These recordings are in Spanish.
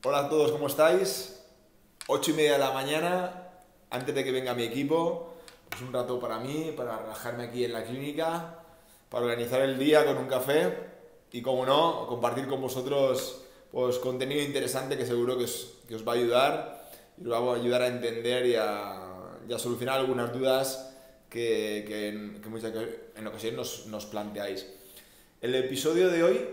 Hola a todos, ¿cómo estáis? 8:30 de la mañana, antes de que venga mi equipo, pues un rato para mí, para relajarme aquí en la clínica, para organizar el día con un café y, como no, compartir con vosotros pues contenido interesante que seguro que os va a ayudar y os va a ayudar a entender y a solucionar algunas dudas que en ocasiones nos planteáis. El episodio de hoy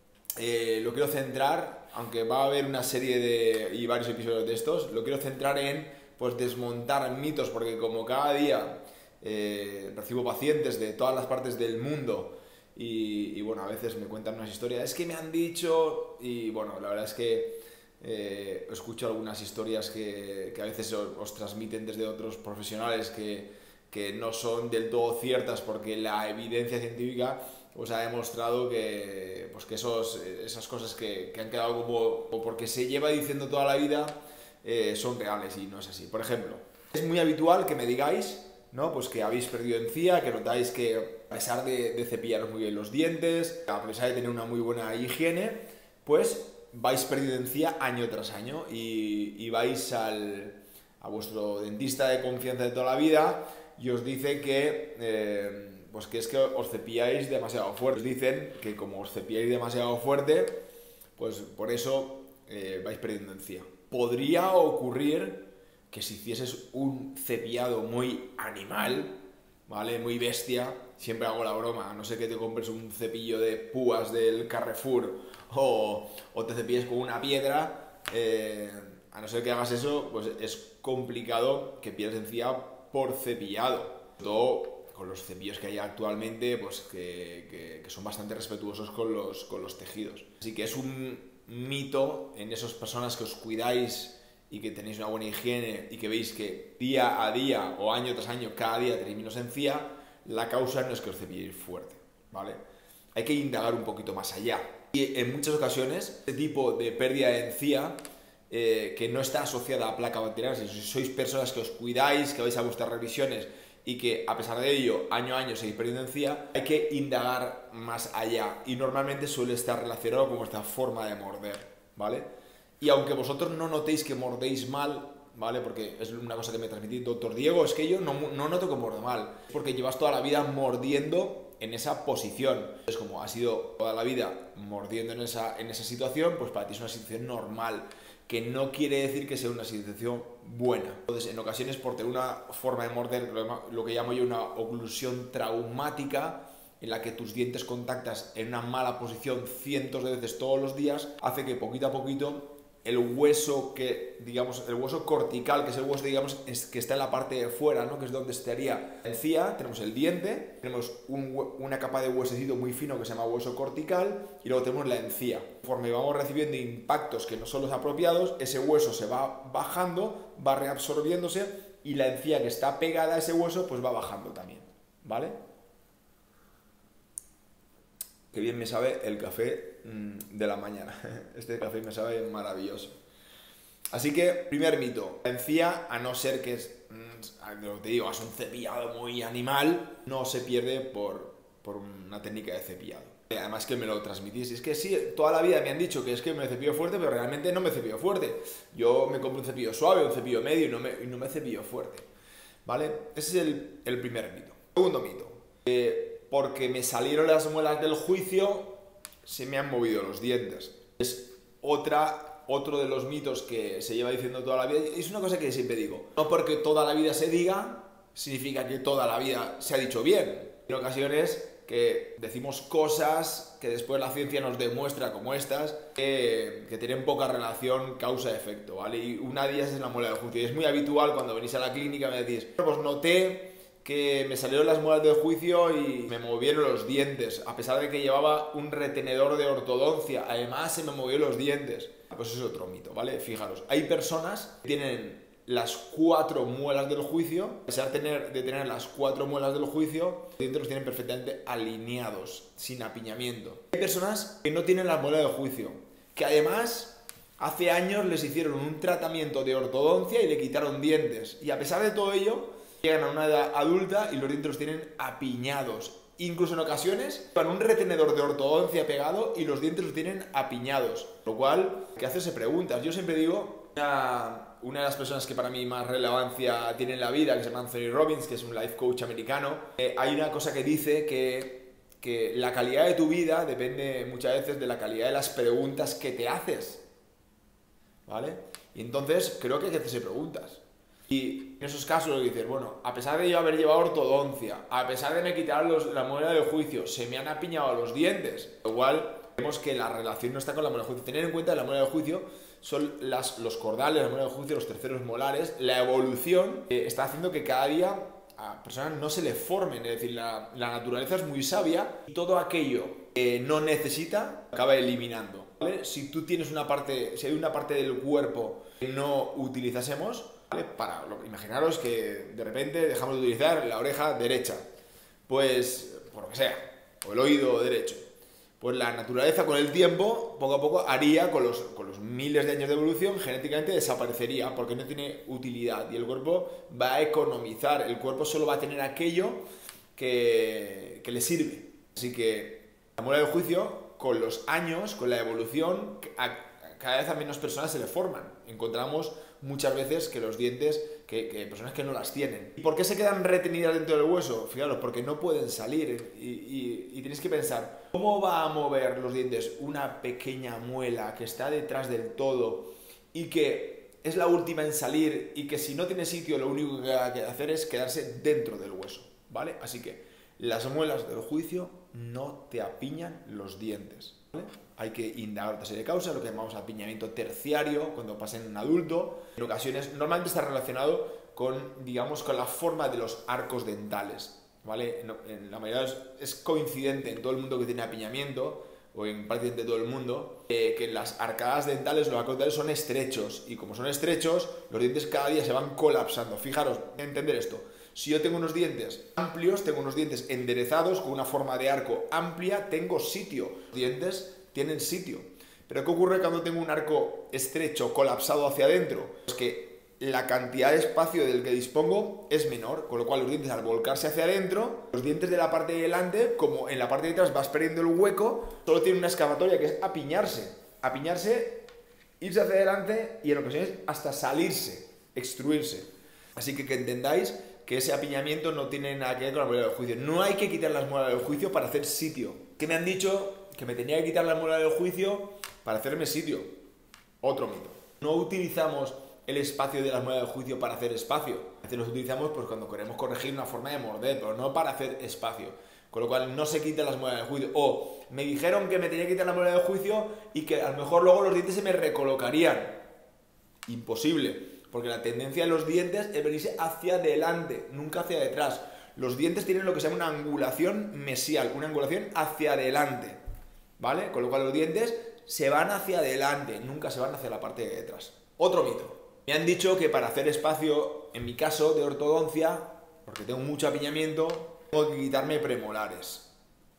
lo quiero centrar, aunque va a haber una serie y varios episodios de estos, lo quiero centrar en pues desmontar mitos, porque como cada día recibo pacientes de todas las partes del mundo y bueno, a veces me cuentan unas historias, es que me han dicho, y bueno, la verdad es que escucho algunas historias que a veces os transmiten desde otros profesionales que no son del todo ciertas, porque la evidencia científica pues ha demostrado que esas cosas que han quedado como porque se lleva diciendo toda la vida son reales, y no es así. Por ejemplo, es muy habitual que me digáis, ¿no? Pues que habéis perdido encía, que notáis que a pesar de cepillaros muy bien los dientes, a pesar de tener una muy buena higiene, pues vais perdiendo encía año tras año y vais a vuestro dentista de confianza de toda la vida y os dice que pues que es que os cepilláis demasiado fuerte. Os dicen que como os cepilláis demasiado fuerte, pues por eso vais perdiendo encía. Podría ocurrir que si hicieses un cepillado muy animal, ¿vale? Muy bestia, siempre hago la broma, a no ser que te compres un cepillo de púas del Carrefour o te cepilles con una piedra, a no ser que hagas eso, pues es complicado que pierdas encía por cepillado. Todo con los cepillos que hay actualmente, pues que son bastante respetuosos con los tejidos. Así que es un mito en esas personas que os cuidáis y que tenéis una buena higiene y que veis que día a día o año tras año cada día tenéis menos encía, la causa no es que os cepilléis fuerte, ¿vale? Hay que indagar un poquito más allá. Y en muchas ocasiones, este tipo de pérdida de encía que no está asociada a placa bacteriana, si sois personas que os cuidáis, que vais a vuestras revisiones y que a pesar de ello año a año seguís perdiendo encía, hay que indagar más allá y normalmente suele estar relacionado con vuestra forma de morder, ¿vale? Y aunque vosotros no notéis que mordéis mal, ¿vale? Porque es una cosa que me transmití, doctor Diego, es que yo no noto que muerdo mal, es porque llevas toda la vida mordiendo en esa posición. Es como has sido toda la vida mordiendo en esa situación, pues para ti es una situación normal, que no quiere decir que sea una situación buena. Entonces, en ocasiones, por tener una forma de morder, lo que llamo yo una oclusión traumática, en la que tus dientes contactas en una mala posición cientos de veces todos los días, hace que poquito a poquito el hueso el hueso cortical, que es el hueso, digamos, que está en la parte de fuera, ¿no? Que es donde estaría la encía, tenemos el diente, tenemos una capa de huesecito muy fino que se llama hueso cortical y luego tenemos la encía. Conforme vamos recibiendo impactos que no son los apropiados, ese hueso se va bajando, va reabsorbiéndose y la encía que está pegada a ese hueso pues va bajando también, ¿vale? Qué bien me sabe el café de la mañana. Este café me sabe maravilloso. Así que, primer mito. La encía, a no ser que lo que te digo, es un cepillado muy animal, no se pierde por una técnica de cepillado. Además que me lo transmitís. Es que sí, toda la vida me han dicho que es que me cepillo fuerte, pero realmente no me cepillo fuerte. Yo me compro un cepillo suave, un cepillo medio y no me cepillo fuerte, ¿vale? Ese es el primer mito. Segundo mito. Porque me salieron las muelas del juicio, se me han movido los dientes. Es otro de los mitos que se lleva diciendo toda la vida. Es una cosa que siempre digo. No porque toda la vida se diga, significa que toda la vida se ha dicho bien. En ocasiones que decimos cosas que después la ciencia nos demuestra, como estas, que tienen poca relación causa-efecto, ¿vale? Y una de ellas es la muela del juicio. Y es muy habitual cuando venís a la clínica me decís, pues noté que me salieron las muelas del juicio y me movieron los dientes, a pesar de que llevaba un retenedor de ortodoncia, además se me movieron los dientes. Pues eso es otro mito, ¿vale? Fijaros, hay personas que tienen las 4 muelas del juicio, a pesar de tener las 4 muelas del juicio, los dientes los tienen perfectamente alineados, sin apiñamiento. Hay personas que no tienen las muelas del juicio, que además hace años les hicieron un tratamiento de ortodoncia y le quitaron dientes, y a pesar de todo ello, llegan a una edad adulta y los dientes los tienen apiñados. Incluso en ocasiones van un retenedor de ortodoncia pegado y los dientes los tienen apiñados. Lo cual, que hacerse preguntas. Yo siempre digo, una de las personas que para mí más relevancia tiene en la vida, que se llama Anthony Robbins, que es un life coach americano, hay una cosa que dice que la calidad de tu vida depende muchas veces de la calidad de las preguntas que te haces. ¿Vale? Y entonces creo que hay que hacerse preguntas. Y en esos casos lo que dices, bueno, a pesar de yo haber llevado ortodoncia, a pesar de me quitar la muela del juicio, se me han apiñado los dientes. Igual vemos que la relación no está con la muela del juicio. Tener en cuenta que la muela del juicio son los cordales, la muela del juicio, los terceros molares. La evolución está haciendo que cada día a personas no se le formen. Es decir, la naturaleza es muy sabia y todo aquello que no necesita acaba eliminando. ¿Vale? Si tú tienes si hay una parte del cuerpo que no utilizásemos, ¿vale? Imaginaros que de repente dejamos de utilizar la oreja derecha, pues por lo que sea, o el oído derecho, pues la naturaleza con el tiempo, poco a poco, haría, con los miles de años de evolución, genéticamente desaparecería porque no tiene utilidad y el cuerpo va a economizar, el cuerpo solo va a tener aquello que le sirve. Así que la muela del juicio, con los años, con la evolución, cada vez a menos personas se le forman. Encontramos muchas veces que los dientes, que personas que no las tienen. ¿Y por qué se quedan retenidas dentro del hueso? Fijaros, porque no pueden salir y tienes que pensar, ¿cómo va a mover los dientes una pequeña muela que está detrás del todo y que es la última en salir y que si no tiene sitio lo único que hay que hacer es quedarse dentro del hueso? ¿Vale? Así que las muelas del juicio no te apiñan los dientes, ¿vale? Hay que indagar otra serie de causas, lo que llamamos apiñamiento terciario, cuando pasa en un adulto. En ocasiones, normalmente está relacionado con, digamos, con la forma de los arcos dentales, ¿vale? En la mayoría es coincidente en todo el mundo que tiene apiñamiento, o en prácticamente todo el mundo, que las arcadas dentales, los arcos dentales son estrechos, y como son estrechos, los dientes cada día se van colapsando. Fijaros, entender esto. Si yo tengo unos dientes amplios, tengo unos dientes enderezados, con una forma de arco amplia, tengo sitio. Los dientes tienen sitio. Pero ¿qué ocurre cuando tengo un arco estrecho, colapsado hacia adentro? Pues que la cantidad de espacio del que dispongo es menor, con lo cual los dientes al volcarse hacia adentro, los dientes de la parte de delante, como en la parte de atrás vas perdiendo el hueco, solo tienen una escapatoria que es apiñarse. Apiñarse, irse hacia adelante y en ocasiones hasta salirse, extruirse. Así que entendáis que ese apiñamiento no tiene nada que ver con la muela del juicio. No hay que quitar las muelas del juicio para hacer sitio. Que me han dicho que me tenía que quitar la muela del juicio para hacerme sitio. Otro mito. No utilizamos el espacio de las muelas del juicio para hacer espacio. A veces los utilizamos pues, cuando queremos corregir una forma de morder, pero no para hacer espacio. Con lo cual no se quitan las muelas del juicio. O me dijeron que me tenía que quitar la muela del juicio y que a lo mejor luego los dientes se me recolocarían. Imposible. Porque la tendencia de los dientes es venirse hacia adelante, nunca hacia detrás. Los dientes tienen lo que se llama una angulación mesial, una angulación hacia adelante, ¿vale? Con lo cual los dientes se van hacia adelante, nunca se van hacia la parte de detrás. Otro mito. Me han dicho que para hacer espacio, en mi caso de ortodoncia, porque tengo mucho apiñamiento, tengo que quitarme premolares.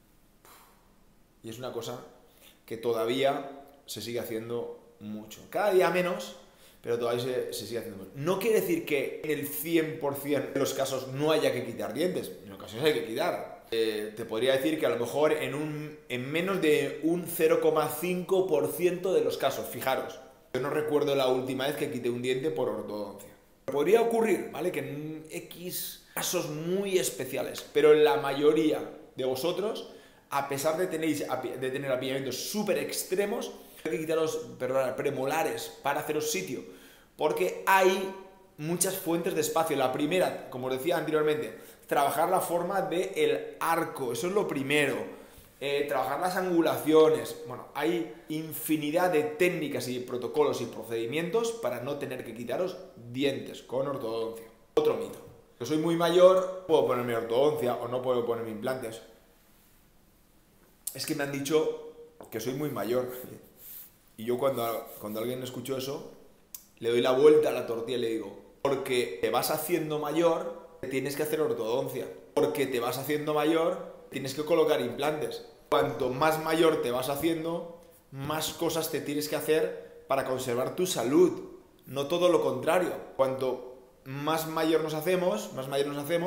Y es una cosa que todavía se sigue haciendo mucho. Cada día menos, pero todavía se sigue haciendo. No quiere decir que en el 100% de los casos no haya que quitar dientes. En ocasiones hay que quitar. Te podría decir que a lo mejor en menos de un 0,5% de los casos. Fijaros, yo no recuerdo la última vez que quité un diente por ortodoncia. Podría ocurrir, ¿vale? Que en X casos muy especiales, pero en la mayoría de vosotros, a pesar de tener apiñamientos súper extremos, hay que quitaros premolares para haceros sitio, porque hay muchas fuentes de espacio. La primera, como os decía anteriormente, trabajar la forma del arco, eso es lo primero. Trabajar las angulaciones. Bueno, hay infinidad de técnicas y protocolos y procedimientos para no tener que quitaros dientes con ortodoncia. Otro mito. Que soy muy mayor, puedo ponerme ortodoncia o no puedo ponerme implantes. Es que me han dicho que soy muy mayor. Y yo cuando alguien escuchó eso, le doy la vuelta a la tortilla y le digo, porque te vas haciendo mayor, tienes que hacer ortodoncia. Porque te vas haciendo mayor, tienes que colocar implantes. Cuanto más mayor te vas haciendo, más cosas te tienes que hacer para conservar tu salud. No todo lo contrario. Cuanto más mayor nos hacemos,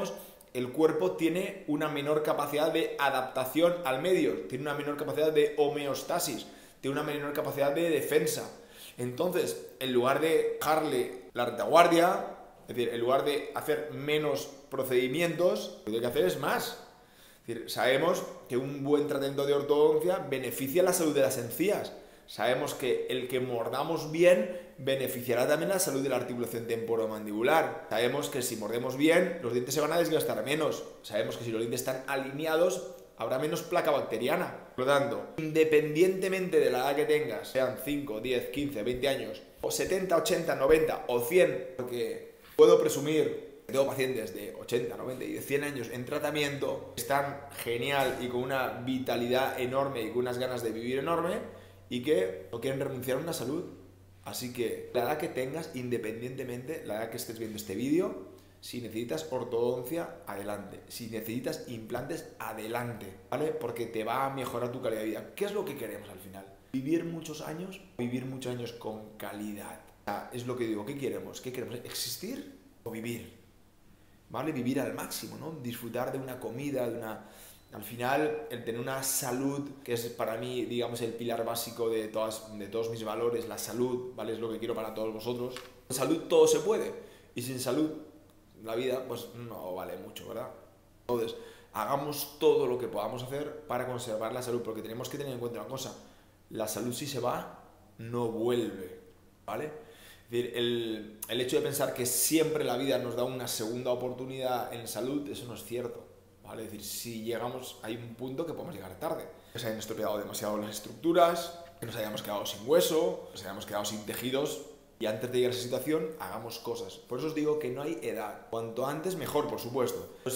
el cuerpo tiene una menor capacidad de adaptación al medio, tiene una menor capacidad de homeostasis, tiene una menor capacidad de defensa. Entonces, en lugar de dejarle la retaguardia, es decir, en lugar de hacer menos procedimientos, lo que hay que hacer es más. Es decir, sabemos que un buen tratamiento de ortodoncia beneficia la salud de las encías. Sabemos que el que mordamos bien beneficiará también la salud de la articulación temporomandibular. Sabemos que si mordemos bien, los dientes se van a desgastar menos. Sabemos que si los dientes están alineados, habrá menos placa bacteriana. Por lo tanto, independientemente de la edad que tengas, sean 5, 10, 15, 20 años, o 70, 80, 90 o 100, porque puedo presumir que tengo pacientes de 80, 90 y de 100 años en tratamiento, están genial y con una vitalidad enorme y con unas ganas de vivir enorme y que no quieren renunciar a una salud. Así que la edad que tengas, independientemente, la edad que estés viendo este vídeo, si necesitas ortodoncia, adelante. Si necesitas implantes, adelante, ¿vale? Porque te va a mejorar tu calidad de vida. ¿Qué es lo que queremos al final? ¿Vivir muchos años? Vivir muchos años con calidad. O sea, es lo que digo, ¿qué queremos? ¿Qué queremos? ¿Existir o vivir? ¿Vale? Vivir al máximo, ¿no? Disfrutar de una comida, de una... Al final, el tener una salud, que es para mí, digamos, el pilar básico de todos mis valores, la salud, ¿vale? Es lo que quiero para todos vosotros. Con salud todo se puede. Y sin salud, la vida, pues no vale mucho, ¿verdad? Entonces, hagamos todo lo que podamos hacer para conservar la salud, porque tenemos que tener en cuenta una cosa. La salud, si se va, no vuelve, ¿vale? Es decir, el hecho de pensar que siempre la vida nos da una segunda oportunidad en salud, eso no es cierto. ¿Vale? Es decir, si llegamos, hay un punto que podemos llegar tarde. Que se hayan estropeado demasiado las estructuras, que nos hayamos quedado sin hueso, que nos hayamos quedado sin tejidos. Y antes de llegar a esa situación, hagamos cosas. Por eso os digo que no hay edad. Cuanto antes, mejor, por supuesto. Pero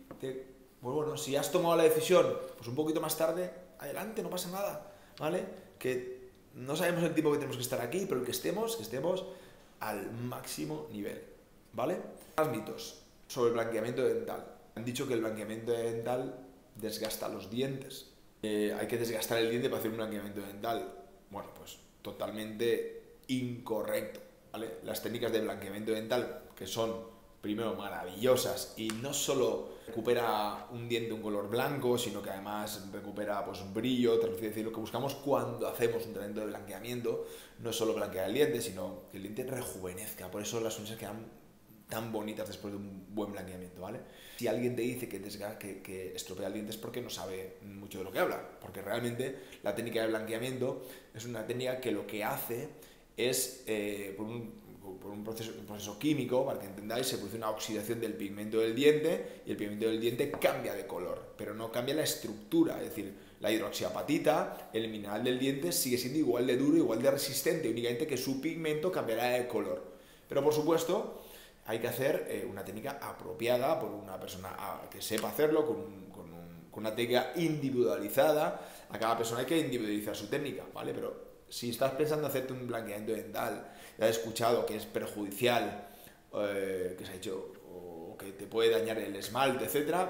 si has tomado la decisión, pues un poquito más tarde, adelante, no pasa nada. ¿Vale? Que no sabemos el tiempo que tenemos que estar aquí, pero que estemos al máximo nivel. ¿Vale? Más mitos sobre el blanqueamiento dental. Han dicho que el blanqueamiento dental desgasta los dientes. Hay que desgastar el diente para hacer un blanqueamiento dental. Bueno, pues totalmente incorrecto, ¿vale? Las técnicas de blanqueamiento dental, que son, primero, maravillosas y no solo recupera un diente un color blanco, sino que además recupera pues, brillo, es decir, lo que buscamos cuando hacemos un tratamiento de blanqueamiento no es solo blanquear el diente, sino que el diente rejuvenezca. Por eso las sonrisas quedan tan bonitas después de un buen blanqueamiento, ¿vale? Si alguien te dice que estropea el diente es porque no sabe mucho de lo que habla, porque realmente la técnica de blanqueamiento es una técnica que lo que hace es, por un proceso químico, para que entendáis, se produce una oxidación del pigmento del diente y el pigmento del diente cambia de color, pero no cambia la estructura, es decir, la hidroxiapatita, el mineral del diente sigue siendo igual de duro, igual de resistente, únicamente que su pigmento cambiará de color. Pero por supuesto, hay que hacer una técnica apropiada por una persona que sepa hacerlo, con una técnica individualizada. A cada persona hay que individualizar su técnica, ¿vale? Pero si estás pensando en hacerte un blanqueamiento dental y has escuchado que es perjudicial, que se ha hecho o que te puede dañar el esmalte, etc.,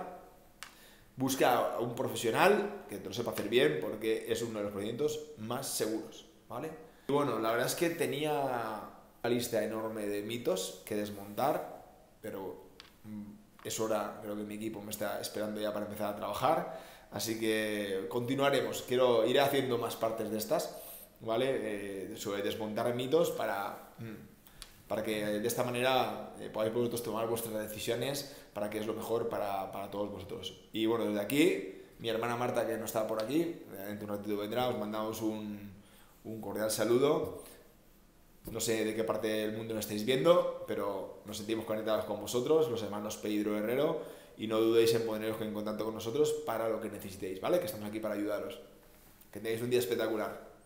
busca a un profesional que te lo sepa hacer bien, porque es uno de los procedimientos más seguros, ¿vale? Y bueno, la verdad es que tenía una lista enorme de mitos que desmontar, pero es hora, creo que mi equipo me está esperando ya para empezar a trabajar, así que continuaremos. Iré haciendo más partes de estas, ¿vale? Sobre desmontar mitos para que de esta manera podáis vosotros tomar vuestras decisiones para que es lo mejor para todos vosotros. Y bueno, desde aquí, mi hermana Marta, que no está por aquí, dentro de un ratito vendrá, os mandamos un cordial saludo. No sé de qué parte del mundo lo estáis viendo, pero nos sentimos conectados con vosotros, los hermanos Pedro Herrero, y no dudéis en poneros en contacto con nosotros para lo que necesitéis, ¿vale? Que estamos aquí para ayudaros. Que tengáis un día espectacular.